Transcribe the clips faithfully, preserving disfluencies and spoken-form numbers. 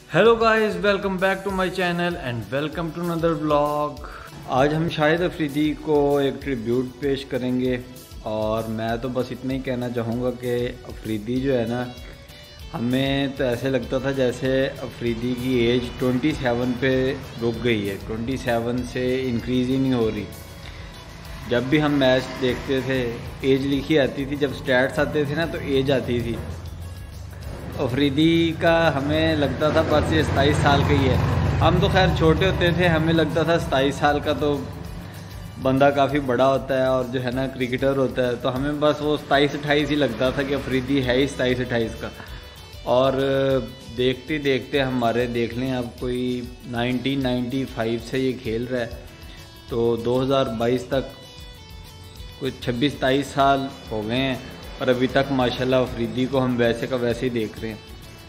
Hello guys, welcome back to my channel and welcome to another vlog. आज हम शाहिद अफरीदी को एक ट्रिब्यूट पेश करेंगे और मैं तो बस इतना ही कहना चाहूँगा कि अफरीदी जो है ना, हमें तो ऐसे लगता था जैसे अफरीदी की एज सत्ताईस पे रुक गई है, सत्ताईस से इंक्रीज़ ही नहीं हो रही। जब भी हम मैच देखते थे एज लिखी आती थी, जब स्टैट्स आते थे ना तो एज आती थी। अफरीदी का हमें लगता था बस ये सताईस साल का ही है। हम तो खैर छोटे होते थे, हमें लगता था सताईस साल का तो बंदा काफ़ी बड़ा होता है और जो है ना क्रिकेटर होता है, तो हमें बस वो सताईस अट्ठाईस ही लगता था कि अफरीदी है ही सताईस अट्ठाईस का। और देखते देखते हमारे देख लें अब कोई नाइनटीन नाइंटी फाइव से ये खेल रहा है, तो दो हज़ार बाईस तक कोई छब्बीस सताईस साल हो गए हैं और अभी तक माशाल्लाह अफरीदी को हम वैसे का वैसे ही देख रहे हैं।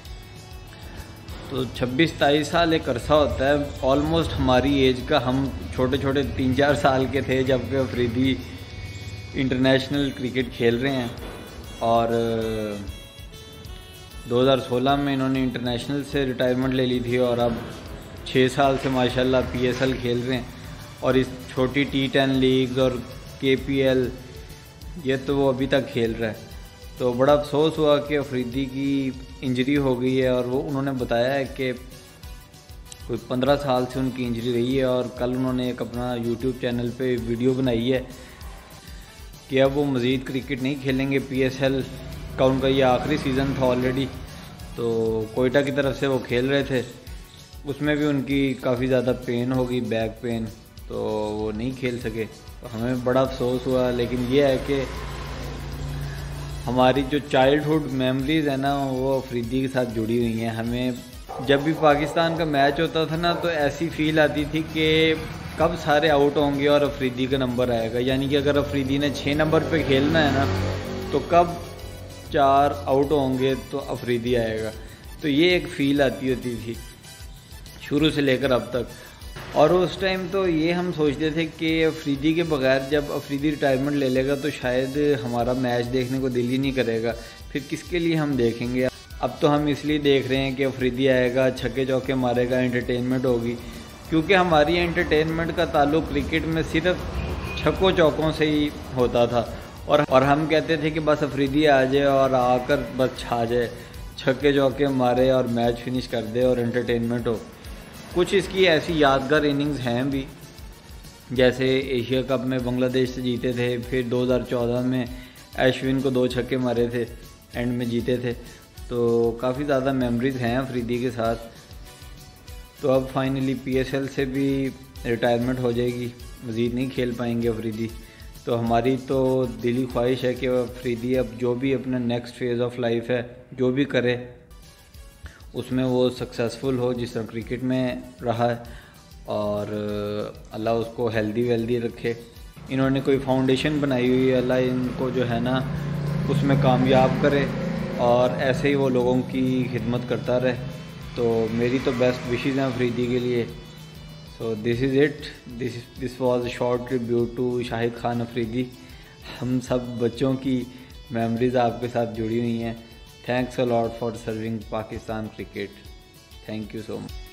तो छब्बीस सताईस साल एक अरसा होता है, ऑलमोस्ट हमारी एज का। हम छोटे छोटे तीन चार साल के थे जबकि अफरीदी इंटरनेशनल क्रिकेट खेल रहे हैं और दो हज़ार सोलह में इन्होंने इंटरनेशनल से रिटायरमेंट ले ली थी और अब छः साल से माशाल्लाह पीएसएल खेल रहे हैं। और इस छोटी टी टेन लीग्स और केपीएल ये तो वो अभी तक खेल रहा है। तो बड़ा अफसोस हुआ कि अफरीदी की इंजरी हो गई है और वो उन्होंने बताया है कि कोई पंद्रह साल से उनकी इंजरी रही है। और कल उन्होंने एक अपना यूट्यूब चैनल पे वीडियो बनाई है कि अब वो मज़ीद क्रिकेट नहीं खेलेंगे। पीएसएल का उनका ये आखिरी सीज़न था ऑलरेडी, तो कोयटा की तरफ से वो खेल रहे थे, उसमें भी उनकी काफ़ी ज़्यादा पेन हो गई, बैक पेन, तो वो नहीं खेल सके। तो हमें बड़ा अफसोस हुआ। लेकिन ये है कि हमारी जो चाइल्डहुड मेमोरीज़ है ना वो अफरीदी के साथ जुड़ी हुई हैं। हमें जब भी पाकिस्तान का मैच होता था ना तो ऐसी फील आती थी कि कब सारे आउट होंगे और अफरीदी का नंबर आएगा। यानी कि अगर अफरीदी ने छः नंबर पे खेलना है ना तो कब चार आउट होंगे तो अफरीदी आएगा। तो ये एक फ़ील आती होती थी शुरू से लेकर अब तक। और उस टाइम तो ये हम सोचते थे कि अफरीदी के बगैर जब अफरीदी रिटायरमेंट ले लेगा तो शायद हमारा मैच देखने को दिल ही नहीं करेगा, फिर किसके लिए हम देखेंगे। अब तो हम इसलिए देख रहे हैं कि अफरीदी आएगा, छक्के चौके मारेगा, एंटरटेनमेंट होगी। क्योंकि हमारी एंटरटेनमेंट का ताल्लुक क्रिकेट में सिर्फ छक्कों चौकों से ही होता था और और हम कहते थे कि बस अफरीदी आ जाए और आकर बस छा जाए, छक्के चौके मारे और मैच फिनिश कर दे और एंटरटेनमेंट हो। कुछ इसकी ऐसी यादगार इनिंग्स हैं भी, जैसे एशिया कप में बांग्लादेश से जीते थे, फिर दो हज़ार चौदह में अश्विन को दो छक्के मारे थे, एंड में जीते थे। तो काफ़ी ज़्यादा मेमोरीज़ हैं अफरीदी के साथ। तो अब फाइनली पीएसएल से भी रिटायरमेंट हो जाएगी, मज़ीद नहीं खेल पाएंगे अफरीदी। तो हमारी तो दिली ख्वाहिश है कि अफरीदी अब जो भी अपना नेक्स्ट फेज़ ऑफ लाइफ है जो भी करे उसमें वो सक्सेसफुल हो जिस तरह क्रिकेट में रहा है, और अल्लाह उसको हेल्दी वेल्दी रखे। इन्होंने कोई फाउंडेशन बनाई हुई है, अल्लाह इनको जो है ना उसमें कामयाब करे और ऐसे ही वो लोगों की खिदमत करता रहे। तो मेरी तो बेस्ट विशेज़ हैं अफरीदी के लिए। So this is it, this this was a short tribute to Shahid Khan Afridi. हम सब बच्चों की मेमोरीज़ आपके साथ जुड़ी हुई हैं। Thanks a lot for serving Pakistan cricket. Thank you so much.